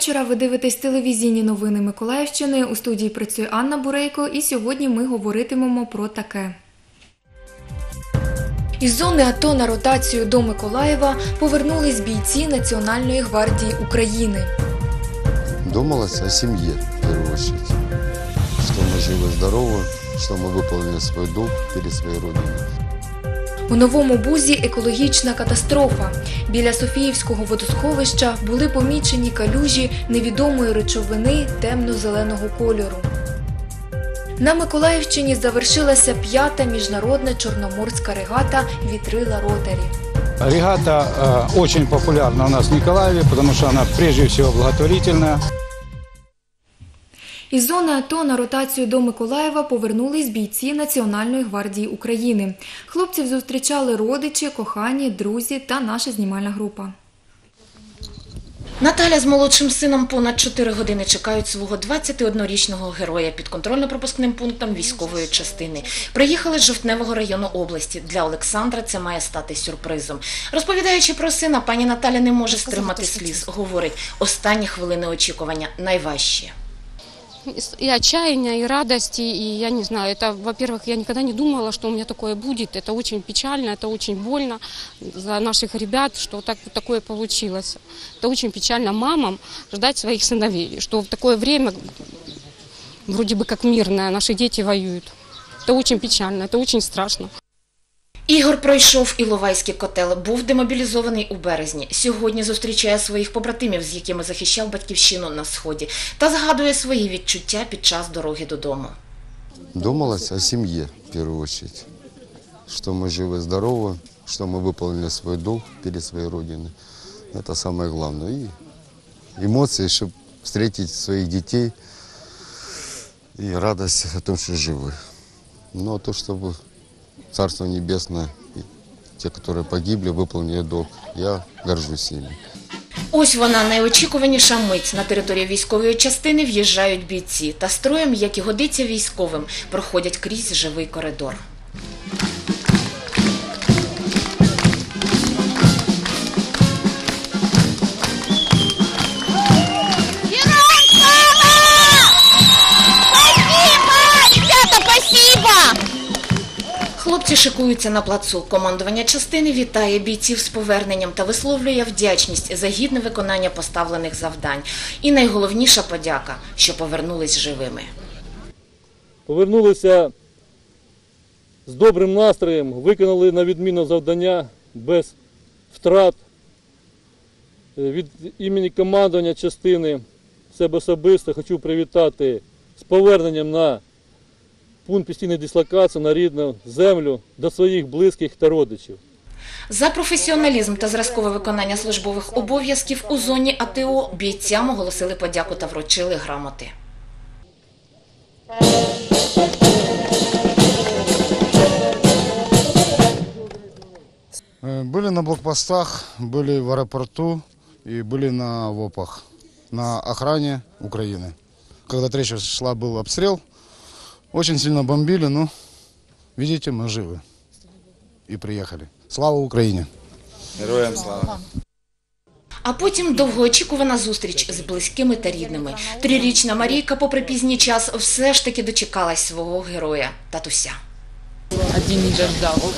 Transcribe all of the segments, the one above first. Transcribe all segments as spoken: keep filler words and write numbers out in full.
вечора. Ви дивитесь телевізійні новини Миколаївщини. У студії працює Анна Бурейко і сьогодні ми говоритимемо про таке. Із зони АТО на ротацію до Миколаєва повернулись бійці Національної гвардії України. Думалось о семье, в первую очередь. Что мы живы-здоровы, что мы выполнили свой долг перед своей родиной. У Новому Бузі екологічна катастрофа. Біля Софіївського водосховища були помічені калюжі невідомої речовини темно-зеленого кольору. На Миколаївщині завершилася п'ята міжнародна чорноморська регата «Вітрила Ротарі». Регата э, очень популярна у нас в Николаеве, потому что она прежде всего благотворительная. Із зони АТО на ротацію до Миколаєва повернулись бійці Національної гвардії України. Хлопців зустрічали родичі, кохані, друзі та наша знімальна група. Наталя з молодшим сином понад чотири години чекають свого двадцятиоднорічного героя під контрольно-пропускним пунктом військової частини. Приїхали з Жовтневого району області. Для Олександра це має стати сюрпризом. Розповідаючи про сина, пані Наталя не може стримати сліз. Говорить, останні хвилини очікування найважчі. И отчаяния, и радости, и я не знаю, это, во-первых, я никогда не думала, что у меня такое будет, это очень печально, это очень больно за наших ребят, что так, такое получилось. Это очень печально мамам ждать своих сыновей, что в такое время, вроде бы как мирное, наши дети воюют. Это очень печально, это очень страшно. Ігор пройшов Іловайський котел, був демобілізований у березні. Сьогодні зустрічає своїх побратимів, з якими захищав батьківщину на Сході, та згадує свої відчуття під час дороги додому. Думалось о семье, в первую очередь. Что мы живы-здоровы, что мы выполнили свой долг перед своей родиной. Это самое главное. И эмоции, чтобы встретить своих детей, и радость о том, что живы. Но то, чтобы Царство Небесное, и те, которые погибли, выполнили долг. Я горжусь ими. Ось вона, найочікуваніша мить. На територію військової частини в'їжджають бійці. Та строєм, як і годиться військовим, проходять крізь живий коридор. Хлопці шикуються на плацу. Командування частини вітає бійців з поверненням та висловлює вдячність за гідне виконання поставлених завдань. І найголовніша подяка, що повернулись живими. Повернулися з добрим настроєм, виконали на відмінно завдання без втрат. Від імені командування частини себе особисто хочу привітати з поверненням на пункт постійної дислокації на рідну землю до своїх близьких та родичів. За професіоналізм та зразкове виконання службових обов'язків у зоні АТО бійцям оголосили подяку та вручили грамоти. Были на блокпостах, были в аэропорту и были на ВОПах, на охране Украины. Когда речь шла, был обстрел. Очень сильно бомбили, но, видите, мы живы и приехали. Слава Україні! Героям слава! А потім довгоочікувана зустріч з близькими та рідними. Трирічна Марійка, попри пізній час, все ж таки дочекалась свого героя – татуся. Один не дождав.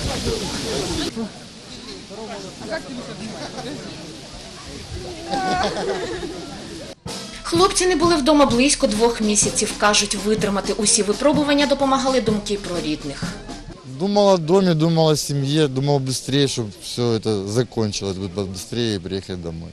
Хлопці не були вдома близько двох місяців. Кажуть, витримати усі випробування допомагали думки про рідних. Думал о доме, думал о семье, думал быстрее, чтобы все это закончилось, быстрее и приехать домой.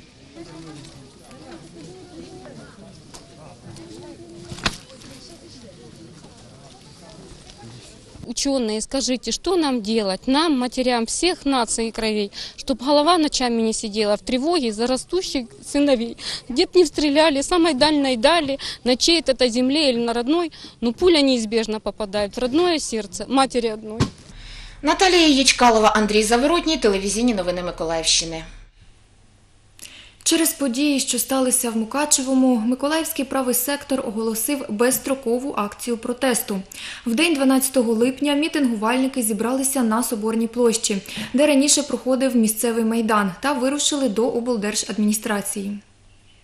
Ученые, скажите, что нам делать, нам, матерям всех наций и кровей, чтобы голова ночами не сидела в тревоге за растущих сыновей. Где б ни стреляли, самой дальней дали, на чьей-то этой земле или на родной, но пуля неизбежно попадает в родное сердце матери одной. Наталія Ячкалова, Андрій Заворотній, телевізійні новини Миколаївщини. Через події, що сталися в Мукачевому, Миколаївський правий сектор оголосив безстрокову акцію протесту. В день дванадцятого липня мітингувальники зібралися на Соборній площі, де раніше проходив місцевий майдан, та вирушили до облдержадміністрації.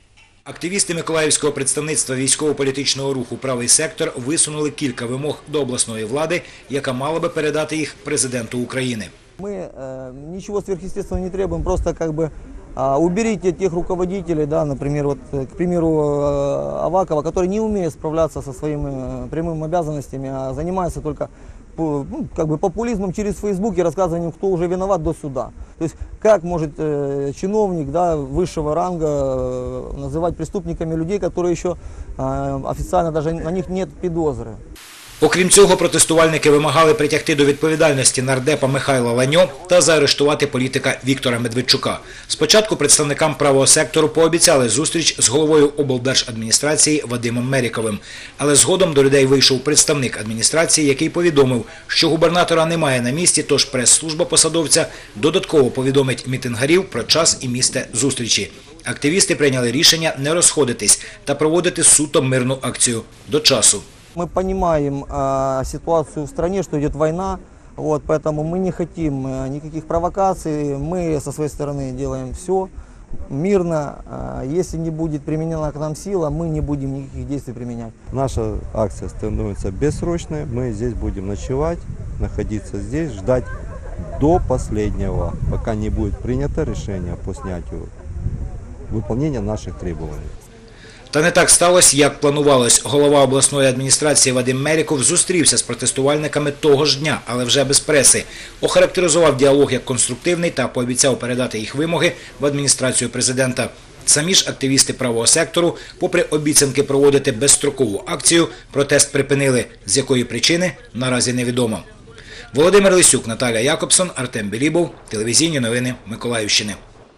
Активісти Миколаївського представництва військово-політичного руху «Правий сектор» висунули кілька вимог до обласної влади, яка мала би передати їх президенту України. Мы э, ничего сверхъестественного не требуем, просто как бы э, уберите тех руководителей, да, например, вот, к примеру, э, Авакова, который не умеет справляться со своими э, прямыми обязанностями, а занимается только ну, как бы популизмом через Facebook и рассказыванием, кто уже виноват до суда. То есть как может э, чиновник, да, высшего ранга э, называть преступниками людей, которые еще э, официально даже на них нет подозры. Окрім цього, протестувальники вимагали притягти до відповідальності нардепа Михайла Ланьо та заарештувати політика Віктора Медведчука. Спочатку представникам правого сектору пообіцяли зустріч з головою облдержадміністрації Вадимом Меріковим. Але згодом до людей вийшов представник адміністрації, який повідомив, що губернатора немає на місці, тож прес-служба посадовця додатково повідомить мітингарів про час і місце зустрічі. Активісти прийняли рішення не розходитись та проводити суто мирну акцію до часу. Мы понимаем э, ситуацию в стране, что идет война, вот, поэтому мы не хотим э, никаких провокаций, мы со своей стороны делаем все мирно. Э, если не будет применена к нам сила, мы не будем никаких действий применять. Наша акция становится бессрочной, мы здесь будем ночевать, находиться здесь, ждать до последнего, пока не будет принято решение по снятию выполнения наших требований. Та не так сталося, як планувалось. Голова обласної адміністрації Вадим Меріков зустрівся з протестувальниками того ж дня, але вже без преси. Охарактеризував діалог як конструктивний та пообіцяв передати їх вимоги в адміністрацію президента. Самі ж активісти правого сектору, попри обіцянки проводити безстрокову акцію, протест припинили. З якої причини – наразі невідомо. Володимир Лисюк, Наталія Якобсон, Артем Білібов. Телевізійні новини Миколаївщини.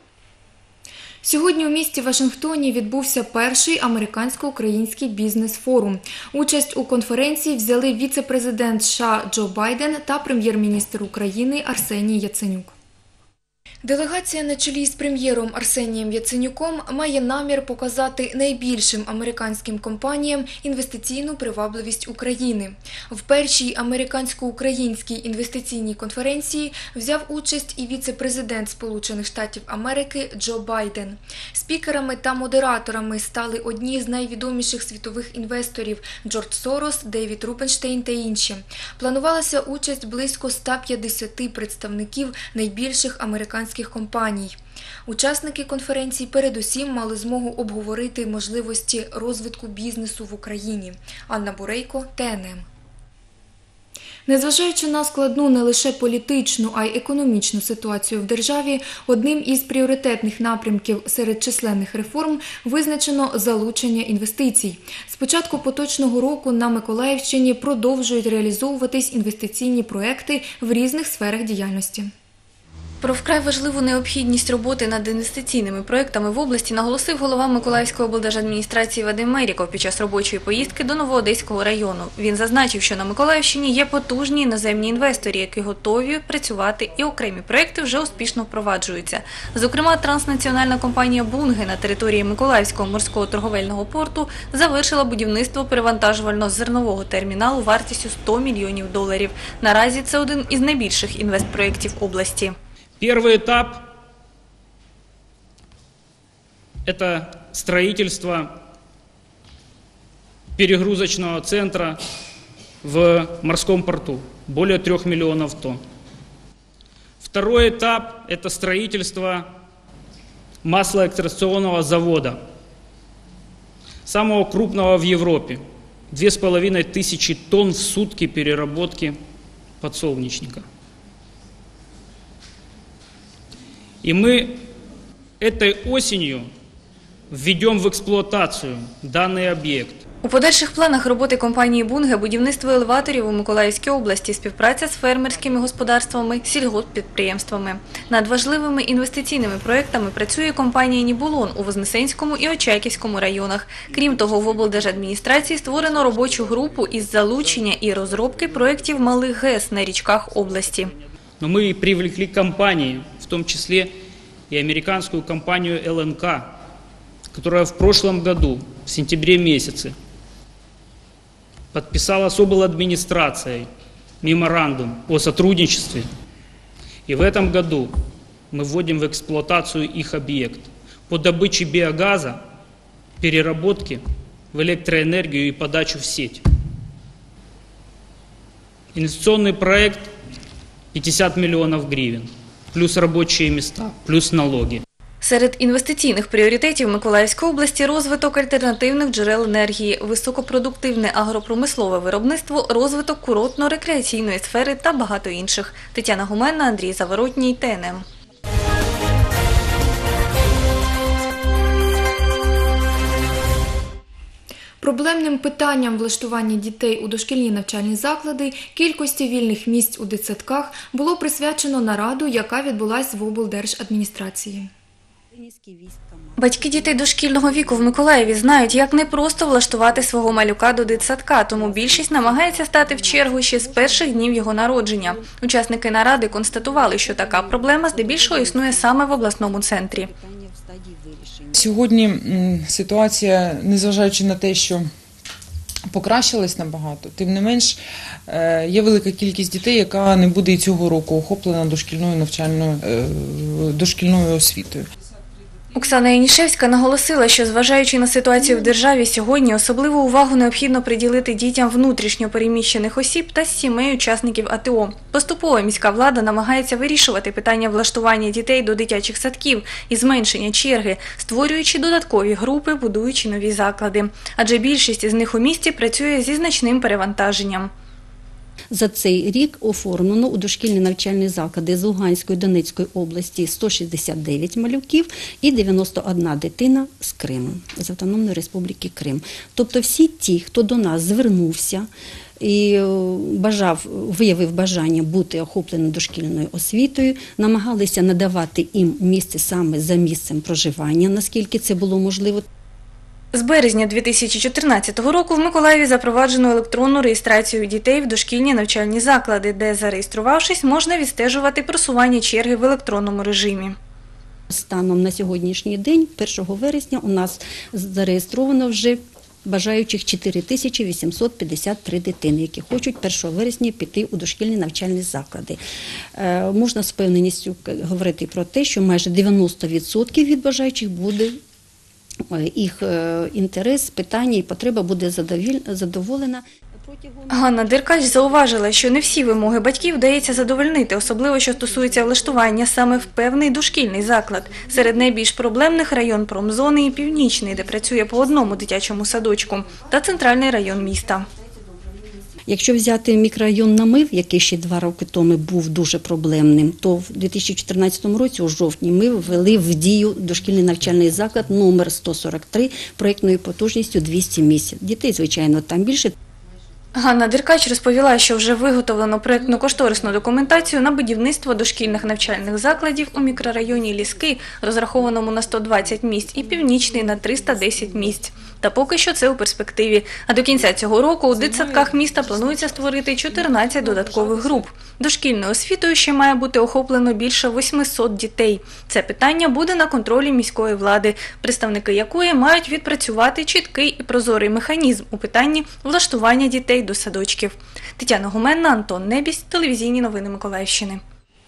Сьогодні у місті Вашингтоні відбувся перший американсько-український бізнес-форум. Участь у конференції взяли віце-президент США Джо Байден та прем'єр-міністр України Арсеній Яценюк. Делегація на чолі з прем'єром Арсенієм Яценюком має намір показати найбільшим американським компаніям інвестиційну привабливість України. В першій американсько-українській інвестиційній конференції взяв участь і віце-президент Сполучених Штатів Америки Джо Байден. Спікерами та модераторами стали одні з найвідоміших світових інвесторів – Джордж Сорос, Дейвід Рубенштейн та інші. Планувалася участь близько ста п'ятдесяти представників найбільших американських компаній. Учасники конференції передусім мали змогу обговорити можливості розвитку бізнесу в Україні. Анна Бурейко, Т Н М. Незважаючи на складну не лише політичну, а й економічну ситуацію в державі, одним із пріоритетних напрямків серед численних реформ визначено залучення інвестицій. З початку поточного року на Миколаївщині продовжують реалізовуватись інвестиційні проекти в різних сферах діяльності. Про вкрай важливу необхідність роботи над інвестиційними проєктами в області наголосив голова Миколаївської облдержадміністрації Вадим Меріков під час робочої поїздки до Новоодеського району. Він зазначив, що на Миколаївщині є потужні іноземні інвестори, які готові працювати, і окремі проєкти вже успішно впроваджуються. Зокрема, транснаціональна компанія «Бунге» на території Миколаївського морського торговельного порту завершила будівництво перевантажувально-зернового терміналу вартістю сто мільйонів доларів. Наразі це один із найбільших інвестпроєктів області. Первый этап – это строительство перегрузочного центра в морском порту, более трех миллионов тонн. Второй этап – это строительство маслоэкстракционного завода, самого крупного в Европе, две с половиной тысячи тонн в сутки переработки подсолнечника. И мы этой осенью введем в эксплуатацию данный объект. У подальших планах роботи компанії «Бунге» будівництво елеваторів у Миколаївській області, співпраця з фермерськими господарствами, сільгосппідприємствами. Над важливими інвестиційними проєктами працює компанія «Нібулон» у Вознесенському і Очаківському районах. Крім того, в облдержадміністрації створено робочу групу із залучення і розробки проєктів малих ГЕС на річках області. Но мы привлекли компании, в том числе и американскую компанию Л Н К, которая в прошлом году, в сентябре месяце, подписала с обладминистрацией меморандум о сотрудничестве. И в этом году мы вводим в эксплуатацию их объект по добыче биогаза переработки в электроэнергию и подачу в сеть. Инвестиционный проект пятьдесят миллионов гривен, плюс рабочие места, плюс налоги. Серед інвестиційних пріоритетів Миколаївської області – розвиток альтернативних джерел енергії, високопродуктивне агропромислове виробництво, розвиток курортно-рекреаційної сфери та багато інших. Тетяна Гуменна, Андрій Заворотній, Т Н М. Проблемним питанням влаштування дітей у дошкільні навчальні заклади, кількості вільних місць у дитсадках було присвячено нараду, яка відбулась в облдержадміністрації. Батьки дітей дошкільного віку в Миколаєві знають, як непросто влаштувати свого малюка до дитсадка, тому більшість намагається стати в чергу ще з перших днів його народження. Учасники наради констатували, що така проблема здебільшого існує саме в обласному центрі. Сьогодні ситуація, незважаючи на те, що покращилась набагато, тим не менш є велика кількість дітей, яка не буде і цього року охоплена дошкільною навчальною дошкільною освітою. Оксана Янішевська наголосила, що, зважаючи на ситуацію в державі, сьогодні особливу увагу необхідно приділити дітям внутрішньо переміщених осіб та сімей учасників А Т О. Поступово міська влада намагається вирішувати питання влаштування дітей до дитячих садків і зменшення черги, створюючи додаткові групи, будуючи нові заклади. Адже більшість із них у місті працює зі значним перевантаженням. За цей рік оформлено у дошкільні навчальні заклади з Луганської і Донецької області сто шістдесят дев'ять малюків і дев'яносто одна дитина з Криму, з Автономної Республіки Крим. Тобто всі ті, хто до нас звернувся і бажав, виявив бажання бути охопленим дошкільною освітою, намагалися надавати їм місце саме за місцем проживання, наскільки це було можливо. З березня дві тисячі чотирнадцятого року в Миколаєві запроваджено електронну реєстрацію дітей в дошкільні навчальні заклади, де, зареєструвавшись, можна відстежувати просування черги в електронному режимі. Станом на сьогоднішній день, першого вересня, у нас зареєстровано вже бажаючих чотири тисячі вісімсот п'ятдесят три дитини, які хочуть першого вересня піти у дошкільні навчальні заклади. Е, можна з впевненістю говорити про те, що майже дев'яносто відсотків від бажаючих буде їх інтерес, питання і потреба буде задоволена. Ганна Деркач зауважила, що не всі вимоги батьків вдається задовольнити, особливо що стосується влаштування саме в певний дошкільний заклад. Серед найбільш проблемних район Промзони і Північний, де працює по одному дитячому садочку, та центральний район міста. Якщо взяти мікрорайон Намив, який ще два роки тому був дуже проблемним, то в дві тисячі чотирнадцятому році, у жовтні, ми ввели в дію дошкільний навчальний заклад номер сто сорок три проєктною потужністю двісті місць. Дітей, звичайно, там більше. Ганна Деркач розповіла, що вже виготовлено проєктно-кошторисну документацію на будівництво дошкільних навчальних закладів у мікрорайоні Ліски, розрахованому на сто двадцять місць, і Північний на триста десять місць. Та поки що це у перспективі. А до кінця цього року у дитсадках міста планується створити чотирнадцять додаткових груп. Дошкільною освітою ще має бути охоплено більше восьмисот дітей. Це питання буде на контролі міської влади, представники якої мають відпрацювати чіткий і прозорий механізм у питанні влаштування дітей до садочків. Тетяна Гуменна, Антон Небісь, телевізійні новини Миколаївщини.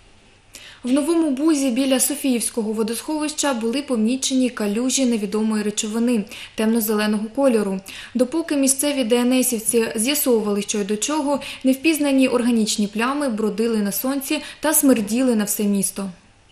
В Новому Бузі біля Софіївського водосховища були помічені калюжі невідомої речовини темно-зеленого кольору. Допоки місцеві де ен есівці з'ясовували, що й до чого, невпізнані органічні плями бродили на сонці та смерділи на все місто.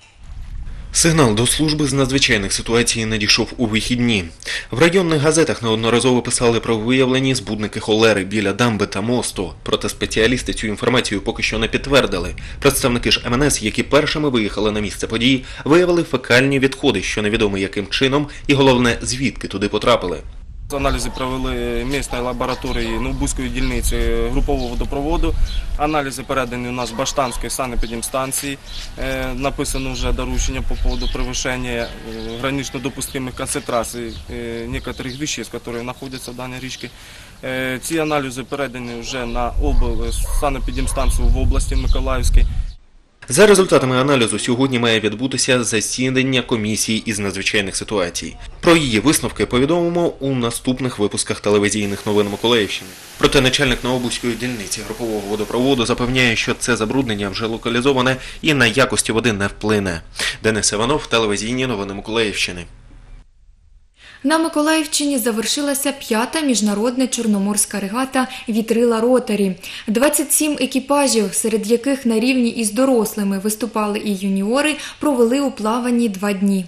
Сигнал до служби з надзвичайних ситуацій надійшов у вихідні. В районних газетах неодноразово писали про виявлені збудники холери біля дамби та мосту. Проте спеціалісти цю інформацію поки що не підтвердили. Представники ж ем ен ес, які першими виїхали на місце події, виявили фекальні відходи, що невідомо яким чином і, головне, звідки туди потрапили. Аналізи провели місної лабораторії Новобузької дільниці групового водопроводу. Аналізи передані у нас Баштанської санепідемстанції. Написано вже доручення по поводу превышения гранично допустимих концентрацій некоторых веществ, які знаходяться в даній річці. Ці аналізи передані вже на санепідемстанцію в області Миколаївській. За результатами аналізу сьогодні має відбутися засідання комісії із надзвичайних ситуацій. Про її висновки повідомимо у наступних випусках телевізійних новин Миколаївщини. Проте начальник Новобузької дільниці групового водопроводу запевняє, що це забруднення вже локалізоване і на якості води не вплине. Денис Іванов, телевізійні новини Миколаївщини. На Миколаївщині завершилася п'ята міжнародна чорноморська регата «Вітрила Ротарі». двадцять сім екіпажів, серед яких на рівні із дорослими виступали і юніори, провели у плаванні два дні.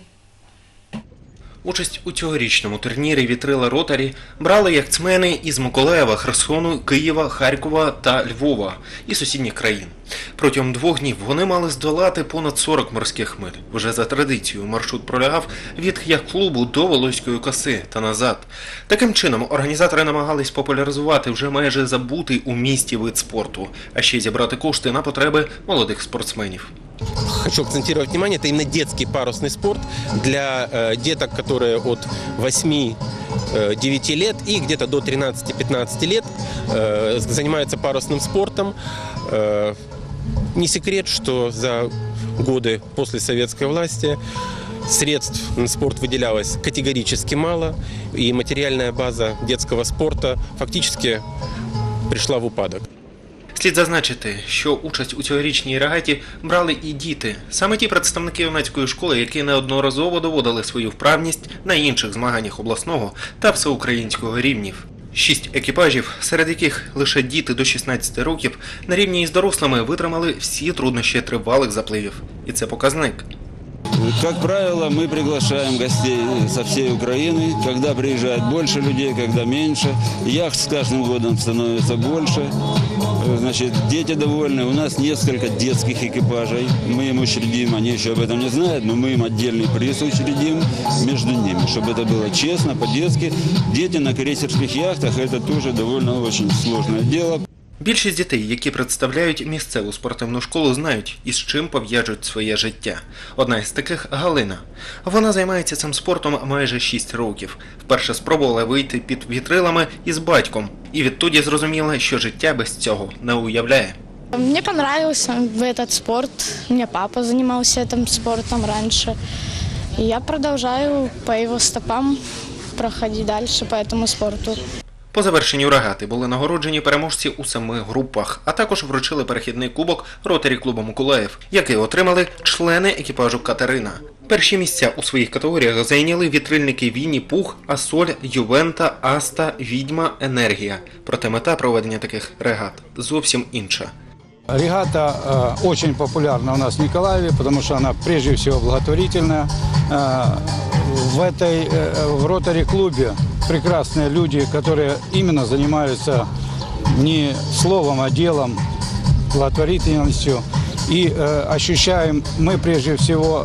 Участь у цьогорічному турнірі «Вітрила Ротарі» брали яхтсмени із Миколаєва, Херсону, Києва, Харкова та Львова і сусідніх країн. Протягом двох днів вони мали здолати понад сорок морських миль. Вже за традицією маршрут пролягав від яхт-клубу до Волоської коси та назад. Таким чином організатори намагались популяризувати вже майже забутий у місті вид спорту, а ще й зібрати кошти на потреби молодих спортсменів. Хочу акцентировать внимание, это именно детский парусный спорт для э, деток, которые от восьми-девяти лет и где-то до тринадцати-пятнадцати лет э, занимаются парусным спортом. Э, не секрет, что за годы после советской власти средств на спорт выделялось категорически мало, и материальная база детского спорта фактически пришла в упадок. Слід зазначити, що участь у цьогорічній регаті брали і діти. Саме ті представники юнацької школи, які неодноразово доводили свою вправність на інших змаганнях обласного та всеукраїнського рівнів. Шість екіпажів, серед яких лише діти до шістнадцяти років, на рівні із дорослими витримали всі труднощі тривалих запливів. І це показник. Как правило, мы приглашаем гостей со всей Украины. Когда приезжает больше людей, когда меньше. Яхт с каждым годом становится больше. Значит, дети довольны. У нас несколько детских экипажей. Мы им учредим, они еще об этом не знают, но мы им отдельный приз учредим между ними, чтобы это было честно, по-детски. Дети на крейсерских яхтах – это тоже довольно очень сложное дело. Більшість дітей, які представляють місцеву спортивну школу, знають, із чим пов'яжуть своє життя. Одна із таких – Галина. Вона займається цим спортом майже шість років. Вперше спробувала вийти під вітрилами із батьком. І відтоді зрозуміла, що життя без цього не уявляє. Мне понравился этот спорт. У меня папа занимался этим спортом раньше. И я продолжаю по его стопам проходить дальше по этому спорту. По завершенню регати були нагороджені переможці у семи групах, а також вручили перехідний кубок Ротарі клубу Миколаїв, який отримали члени екіпажу Катерина. Перші місця у своїх категоріях зайняли вітрильники Вінні-Пух, Асоль, Ювента, Аста, Відьма, Енергія. Проте мета проведення таких регат зовсім інша. Регата э, очень популярна у нас в Николаеве, потому что она прежде всего благотворительная. Э, в этой э, в Ротари-клубе прекрасные люди, которые именно занимаются не словом, а делом, благотворительностью. И э, ощущаем мы прежде всего,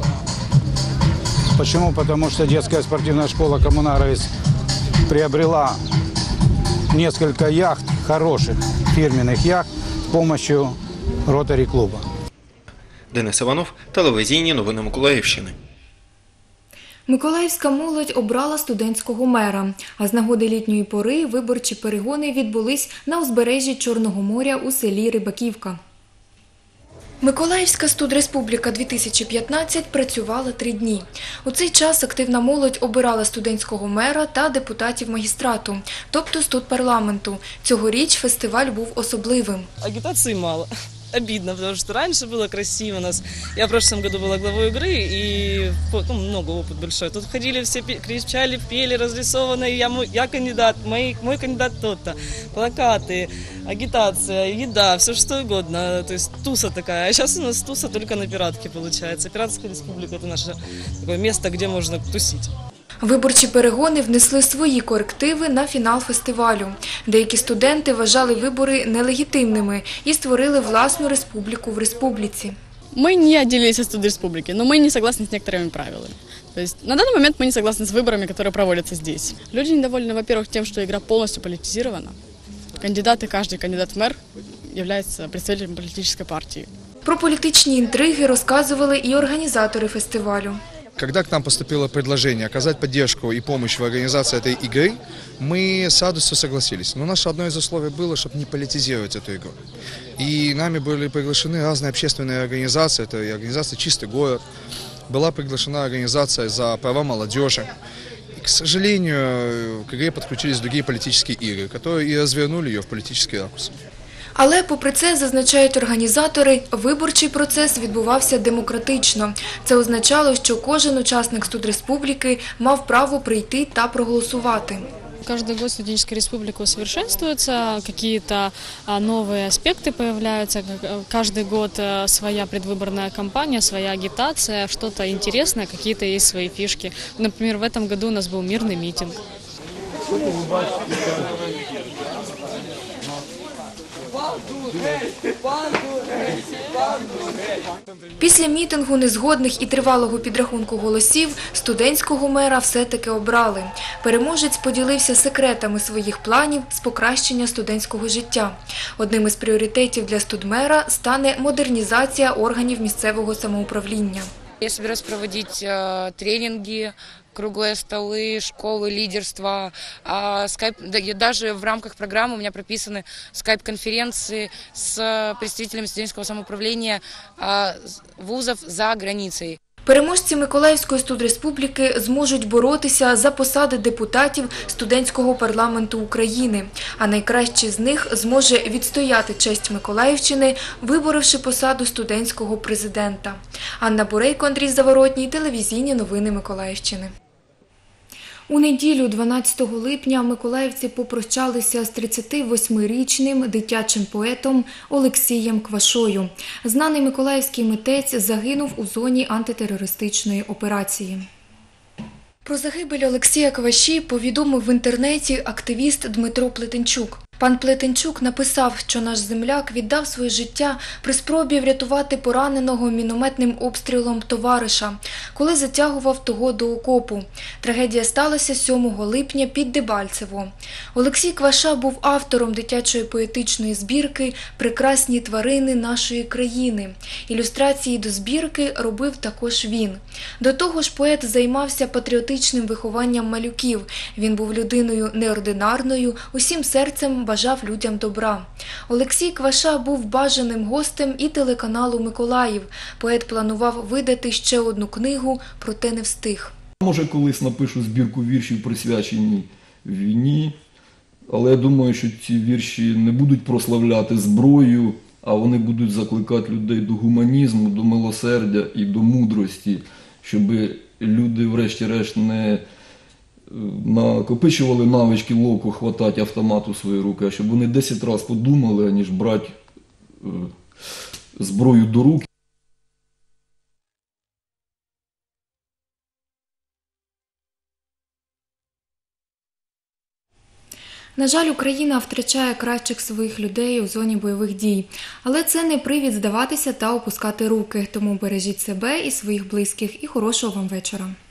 почему? Потому что детская спортивная школа «Коммунаровец» приобрела несколько яхт, хороших фирменных яхт, с помощью Ротарі-клуба. Денис Іванов, телевізійні новини Миколаївщини. Миколаївська молодь обрала студентського мера, а з нагоди літньої пори виборчі перегони відбулись на узбережжі Чорного моря у селі Рибаківка. Миколаївська студреспубліка дві тисячі п'ятнадцять працювала три дні. У цей час активна молодь обирала студентського мера та депутатів магістрату, тобто студпарламенту. Цьогоріч фестиваль був особливим. Агітації мало. Обидно, потому что раньше было красиво у нас. Я в прошлом году была главой игры, и ну, много опыт большой. Тут ходили все, кричали, пели, разрисованные, я, я кандидат, мой, мой кандидат тот-то. Плакаты, агитация, еда, все что угодно. То есть туса такая. А сейчас у нас туса только на Пиратке получается. Пиратская республика – это наше такое место, где можно тусить. Виборчі перегони внесли свої корективи на фінал фестивалю. Деякі студенти вважали вибори нелегітимними і створили власну республіку в республіці. Мы не отделились от студреспублики, но мы не согласны с некоторыми правилами. То есть на данный момент мы не согласны с выборами, которые проводятся здесь. Люди недовольны, во-первых, тем, что игра полностью политизирована. Кандидаты, каждый кандидат в мэр является представителем политической партии. Про політичні інтриги розказували і організатори фестивалю. Когда к нам поступило предложение оказать поддержку и помощь в организации этой игры, мы с радостью согласились. Но наше одно из условий было, чтобы не политизировать эту игру. И нами были приглашены разные общественные организации, это и организация «Чистый город», была приглашена организация «За права молодежи». И, к сожалению, к игре подключились другие политические игры, которые и развернули ее в политический ракурс. Але попри це, зазначають організатори, виборчий процес відбувався демократично. Це означало, що кожен учасник студреспубліки мав право прийти та проголосувати. Каждый год студенческая республика усовершенствуется, какие-то новые аспекты появляются, каждый год своя предвыборная кампания, своя агитация, что-то интересное, какие-то есть свои фишки. Например, в этом году у нас был мирный митинг. Після мітингу незгодних і тривалого підрахунку голосів студентського мера все-таки обрали. Переможець поділився секретами своїх планів з покращення студентського життя. Одним із пріоритетів для студмера стане модернізація органів місцевого самоуправління. Я собираюсь проводить э, тренинги, круглые столы, школы лидерства. А, скайп, да, даже в рамках программы у меня прописаны скайп-конференции с представителями студенческого самоуправления э, вузов за границей. Переможці Миколаївської студреспубліки зможуть боротися за посади депутатів студентського парламенту України, а найкращий з них зможе відстояти честь Миколаївщини, виборовши посаду студентського президента. Анна Бурейко, Андрій Заворотній, телевізійні новини Миколаївщини. У неділю, дванадцятого липня, миколаївці попрощалися з тридцятивосьмирічним дитячим поетом Олексієм Квашою. Знаний миколаївський митець загинув у зоні антитерористичної операції. Про загибель Олексія Кваші повідомив в інтернеті активіст Дмитро Плетенчук. Пан Плетенчук написав, що наш земляк віддав своє життя при спробі врятувати пораненого мінометним обстрілом товариша, коли затягував того до окопу. Трагедія сталася сьомого липня під Дебальцево. Олексій Кваша був автором дитячої поетичної збірки «Прекрасні тварини нашої країни». Ілюстрації до збірки робив також він. До того ж, поет займався патріотичним вихованням малюків. Він був людиною неординарною, усім серцем бажав людям добра. Олексій Кваша був бажаним гостем і телеканалу «Миколаїв». Поет планував видати ще одну книгу, проте не встиг. Може, колись напишу збірку віршів, присвячені війні, але я думаю, що ці вірші не будуть прославляти зброю, а вони будуть закликати людей до гуманізму, до милосердя і до мудрості, щоб люди врешті-решт не накопичували навички ловко хватати автомат у свої руки, а щоб вони десять разів подумали, аніж брати зброю до рук. На жаль, Україна втрачає кращих своїх людей у зоні бойових дій. Але це не привід здаватися та опускати руки. Тому бережіть себе і своїх близьких. І хорошого вам вечора.